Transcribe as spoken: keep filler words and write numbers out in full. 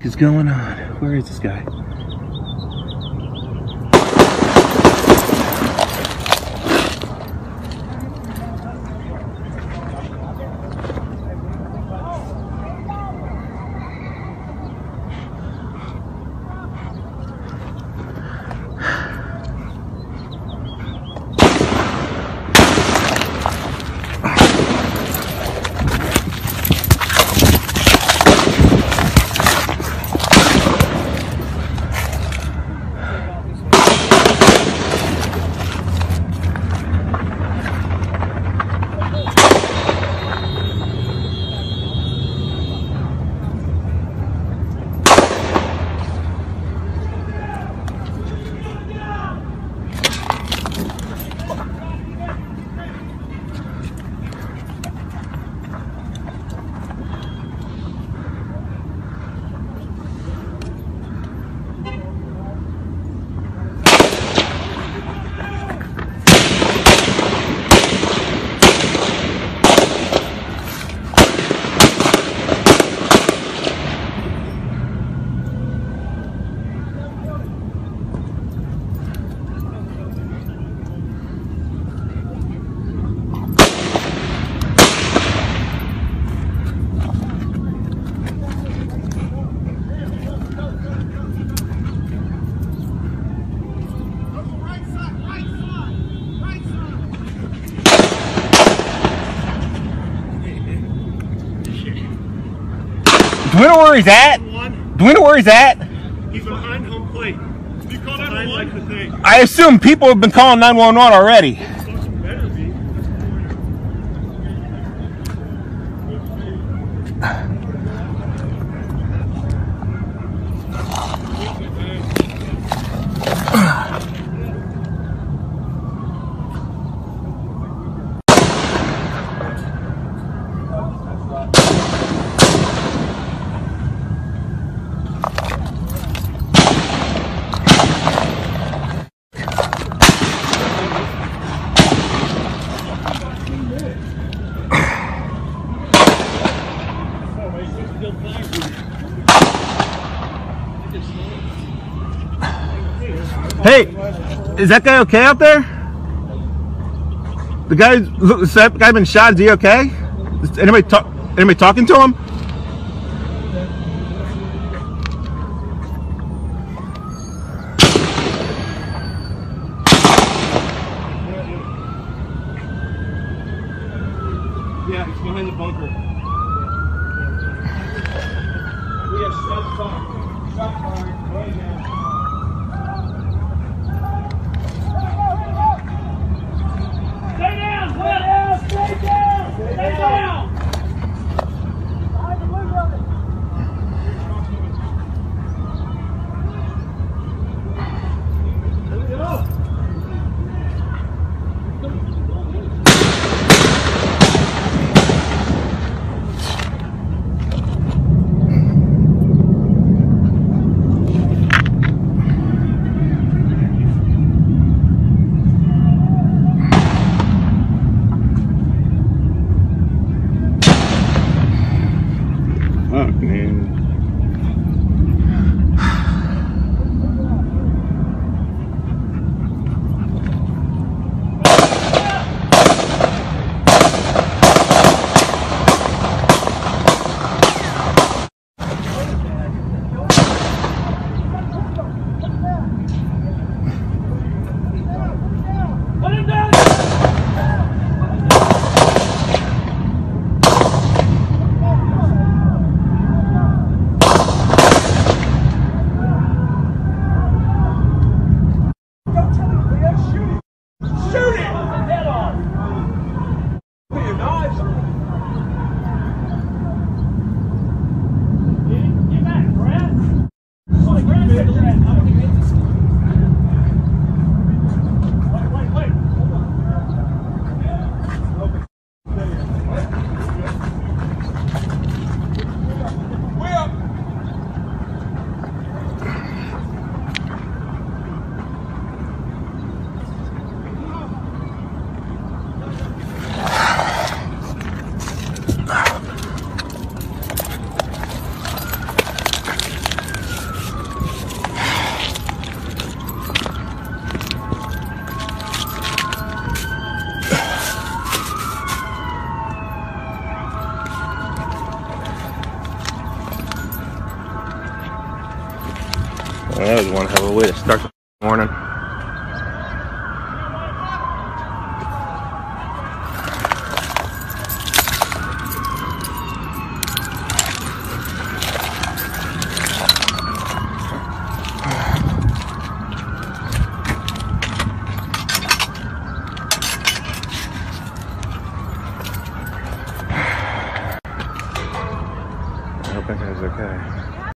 What's going on? Where is this guy? Do we know where he's at? Do we know where he's at? He's behind home plate. You call nine one one? Like the thing. I assume people have been calling nine one one already. Better be. Hey, is that guy okay out there? The guy, the guy been shot. Is he okay? Is anybody talk? Anybody talking to him? Yeah, he's behind the bunker. We have shot fire. Shot fire. Right now. Stay down! Stay down! Stay down! Stay down! Behind the blue building. There we go. That was one hell of a way to start the morning.